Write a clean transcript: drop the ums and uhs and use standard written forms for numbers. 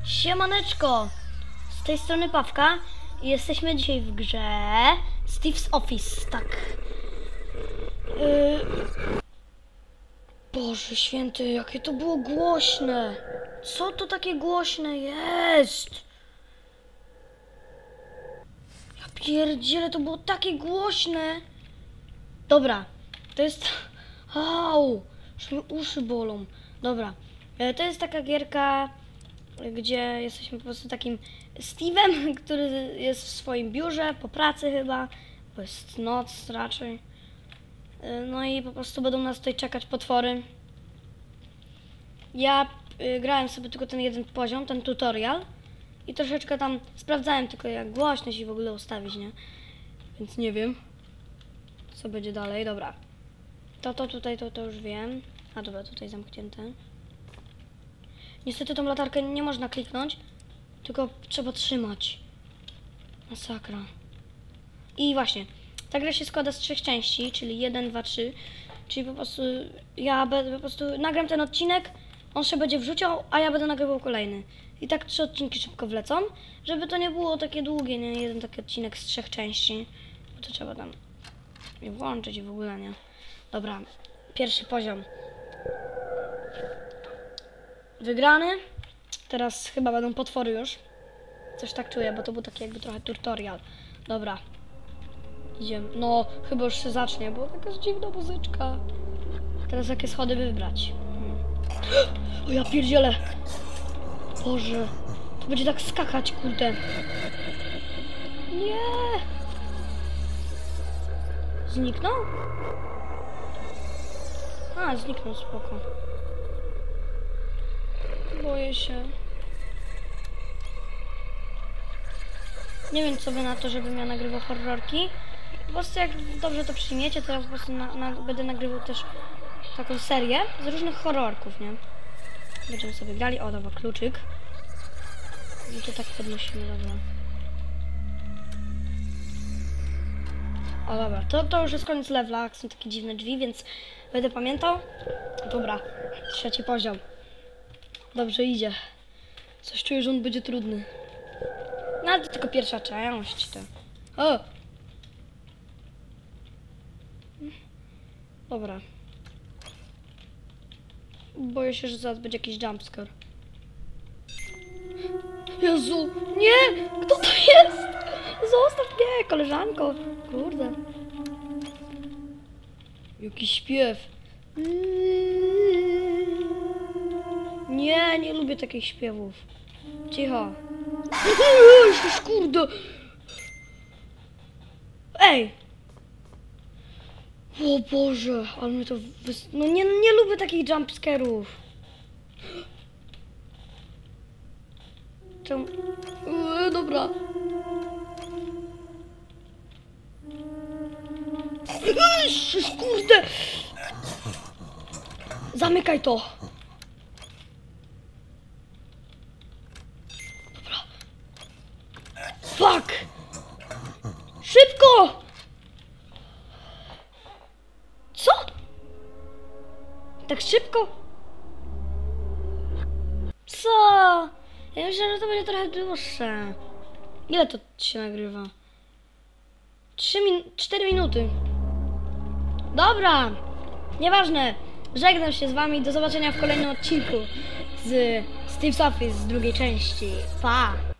Siemaneczko! Z tej strony Pawka i jesteśmy dzisiaj w grze Steve's Office, tak. Boże święty, jakie to było głośne! Co to takie głośne jest? Ja pierdzielę, to było takie głośne! Dobra, to jest... Au! Już mi uszy bolą. Dobra, to jest taka gierka, gdzie jesteśmy po prostu takim Steve'em, który jest w swoim biurze, po pracy chyba, bo jest noc raczej. No i po prostu będą nas tutaj czekać potwory. Ja grałem sobie tylko ten jeden poziom, ten tutorial i troszeczkę tam sprawdzałem tylko jak głośność i w ogóle ustawić, nie? Więc nie wiem, co będzie dalej. Dobra. To już wiem. A dobra, tutaj zamknięte. Niestety tą latarkę nie można kliknąć, tylko trzeba trzymać. Masakra. I właśnie, ta gra się składa z 3 części, czyli 1, 2, 3. Czyli po prostu ja po prostu nagram ten odcinek, on się będzie wrzucał, a ja będę nagrywał kolejny. I tak 3 odcinki szybko wlecą, żeby to nie było takie długie, nie? Jeden taki odcinek z 3 części. Bo to trzeba tam włączyć i w ogóle, nie? Dobra, pierwszy poziom. Wygrany. Teraz chyba będą potwory już. Coś tak czuję, bo to był taki jakby trochę tutorial. Dobra. Idziemy. No, chyba już się zacznie, bo taka dziwna muzyczka. Teraz jakie schody wybrać? O ja pierdzielę. Boże. To będzie tak skakać, kurde. Nie. Zniknął? A, zniknął, spoko. Boję się. Nie wiem, co wy na to, żebym ja nagrywał horrorki. Po prostu jak dobrze to przyjmiecie, to ja po prostu będę nagrywał też taką serię z różnych horrorków, nie? Będziemy sobie grali. O, dobra, kluczyk. I to tak podnosimy, dobra. O, dobra, to już jest koniec levela, są takie dziwne drzwi, więc będę pamiętał. Dobra, 3 poziom. Dobrze idzie. Coś czuję, że on będzie trudny. No ale to tylko pierwsza część. To. O! Dobra. Boję się, że zaraz będzie jakiś jumpscare. Jezu! Nie! Kto to jest? Zostaw mnie, koleżanko! Kurde. Jaki śpiew. Nie, nie lubię takich śpiewów. Cicho. Już kurde. Ej. O Boże, ale mnie to no nie lubię takich jumpscarów. Czemu? Dobra. Kurde. Zamykaj to. Fuck! Szybko! Co? Tak szybko? Co? Ja myślę, że to będzie trochę dłuższe. Ile to się nagrywa? 4 minuty. Dobra. Nieważne. Żegnam się z wami. Do zobaczenia w kolejnym odcinku z Steve's Office z drugiej części. Pa!